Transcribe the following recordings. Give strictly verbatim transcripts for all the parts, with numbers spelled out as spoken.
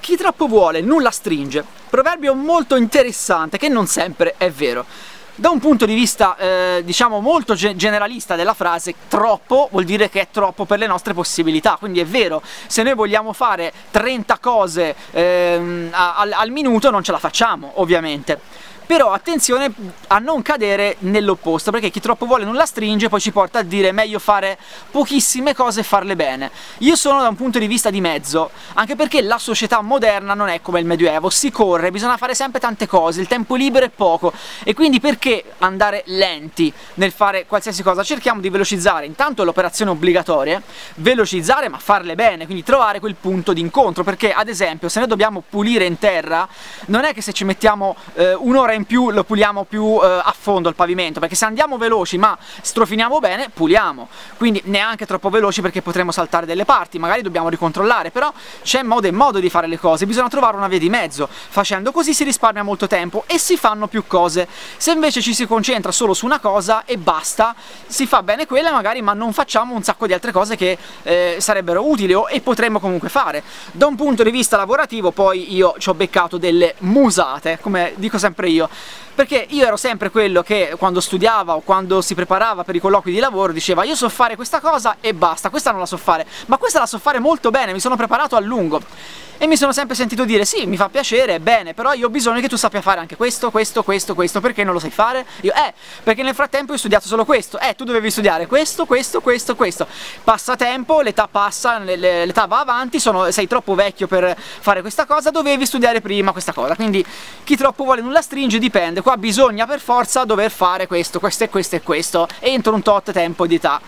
chi troppo vuole nulla stringe, proverbio molto interessante che non sempre è vero. Da un punto di vista eh, diciamo molto ge generalista della frase, troppo vuol dire che è troppo per le nostre possibilità, quindi è vero, se noi vogliamo fare trenta cose eh, al, al minuto non ce la facciamo ovviamente. Però attenzione a non cadere nell'opposto, perché chi troppo vuole nulla stringe, poi ci porta a dire meglio fare pochissime cose e farle bene. Io sono da un punto di vista di mezzo, anche perché la società moderna non è come il Medioevo, si corre, bisogna fare sempre tante cose, il tempo libero è poco, e quindi perché andare lenti nel fare qualsiasi cosa? Cerchiamo di velocizzare, intanto l'operazione obbligatoria, velocizzare ma farle bene, quindi trovare quel punto di incontro, perché ad esempio se noi dobbiamo pulire in terra, non è che se ci mettiamo eh, un'ora in più lo puliamo più eh, a fondo il pavimento, perché se andiamo veloci ma strofiniamo bene, puliamo, quindi neanche troppo veloci perché potremo saltare delle parti, magari dobbiamo ricontrollare, però c'è modo e modo di fare le cose, bisogna trovare una via di mezzo, facendo così si risparmia molto tempo e si fanno più cose. Se invece ci si concentra solo su una cosa e basta, si fa bene quella magari, ma non facciamo un sacco di altre cose che eh, sarebbero utili o, e potremmo comunque fare. Da un punto di vista lavorativo poi io ci ho beccato delle musate, come dico sempre io, perché io ero sempre quello che quando studiava o quando si preparava per i colloqui di lavoro diceva io so fare questa cosa e basta, questa non la so fare, ma questa la so fare molto bene, mi sono preparato a lungo. E mi sono sempre sentito dire sì, mi fa piacere, è bene, però io ho bisogno che tu sappia fare anche questo, questo, questo, questo, perché non lo sai fare? Io, eh, perché nel frattempo ho studiato solo questo, eh, tu dovevi studiare questo, questo, questo, questo. Passa tempo, l'età passa, l'età va avanti, sono, sei troppo vecchio per fare questa cosa, dovevi studiare prima questa cosa. Quindi chi troppo vuole nulla stringe, dipende, qua bisogna per forza dover fare questo, questo e questo e questo, entro un tot tempo di età,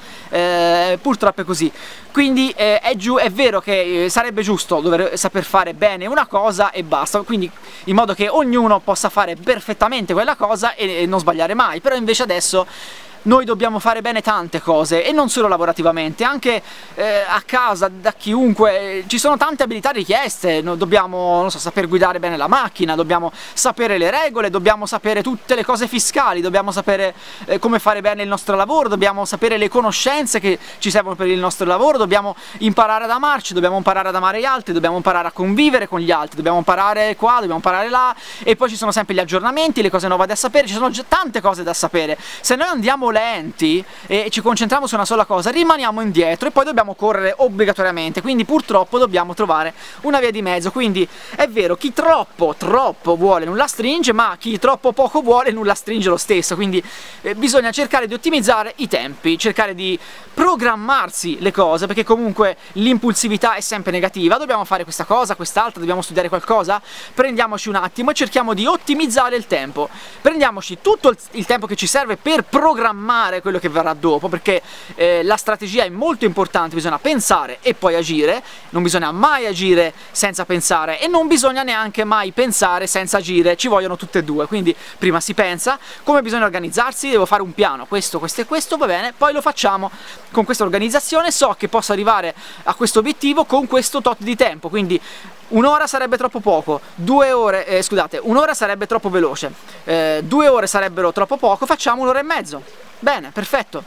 eh, purtroppo è così. Quindi eh, è, giù, è vero che eh, sarebbe giusto dover saper fare bene una cosa e basta, quindi in modo che ognuno possa fare perfettamente quella cosa e, e non sbagliare mai, però invece adesso noi dobbiamo fare bene tante cose e non solo lavorativamente, anche eh, a casa, da chiunque, ci sono tante abilità richieste, no, dobbiamo non so, saper guidare bene la macchina, dobbiamo sapere le regole, dobbiamo sapere tutte le cose fiscali, dobbiamo sapere eh, come fare bene il nostro lavoro, dobbiamo sapere le conoscenze che ci servono per il nostro lavoro, dobbiamo imparare ad amarci, dobbiamo imparare ad amare gli altri, dobbiamo imparare a convivere con gli altri, dobbiamo imparare qua, dobbiamo imparare là, e poi ci sono sempre gli aggiornamenti, le cose nuove da sapere, ci sono tante cose da sapere. Se noi andiamo lenti e ci concentriamo su una sola cosa, rimaniamo indietro e poi dobbiamo correre obbligatoriamente, quindi purtroppo dobbiamo trovare una via di mezzo. Quindi è vero, chi troppo troppo vuole nulla stringe, ma chi troppo poco vuole nulla stringe lo stesso, quindi eh, bisogna cercare di ottimizzare i tempi, cercare di programmarsi le cose, perché comunque l'impulsività è sempre negativa, dobbiamo fare questa cosa, quest'altra, dobbiamo studiare qualcosa, prendiamoci un attimo e cerchiamo di ottimizzare il tempo, prendiamoci tutto il, il tempo che ci serve per programmare quello che verrà dopo, perché eh, la strategia è molto importante, bisogna pensare e poi agire, non bisogna mai agire senza pensare e non bisogna neanche mai pensare senza agire, ci vogliono tutte e due, quindi prima si pensa come bisogna organizzarsi, devo fare un piano, questo, questo e questo, va bene, poi lo facciamo con questa organizzazione, so che posso arrivare a questo obiettivo con questo tot di tempo, quindi un'ora sarebbe troppo poco, due ore, eh, scusate, un'ora sarebbe troppo veloce, eh, due ore sarebbero troppo poco, facciamo un'ora e mezzo. Bene, perfetto.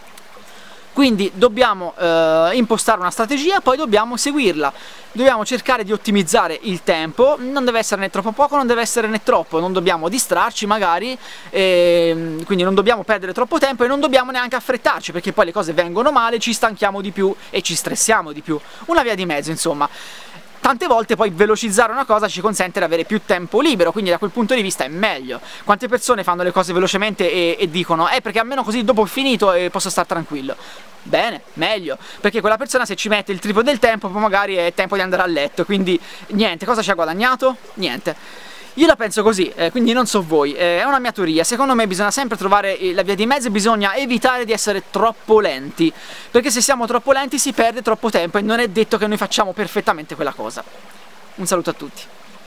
Quindi dobbiamo eh, impostare una strategia, poi dobbiamo seguirla. Dobbiamo cercare di ottimizzare il tempo, non deve essere né troppo poco, non deve essere né troppo, non dobbiamo distrarci magari, e, quindi non dobbiamo perdere troppo tempo e non dobbiamo neanche affrettarci, perché poi le cose vengono male, ci stanchiamo di più e ci stressiamo di più. Una via di mezzo, insomma. Tante volte poi velocizzare una cosa ci consente di avere più tempo libero, quindi da quel punto di vista è meglio. Quante persone fanno le cose velocemente e, e dicono eh perché almeno così dopo ho finito e posso stare tranquillo. Bene, meglio, perché quella persona se ci mette il triplo del tempo poi magari è tempo di andare a letto, quindi niente, cosa ci ha guadagnato? Niente. Io la penso così, eh, quindi non so voi, eh, è una mia teoria, secondo me bisogna sempre trovare la via di mezzo e bisogna evitare di essere troppo lenti, perché se siamo troppo lenti si perde troppo tempo e non è detto che noi facciamo perfettamente quella cosa. Un saluto a tutti.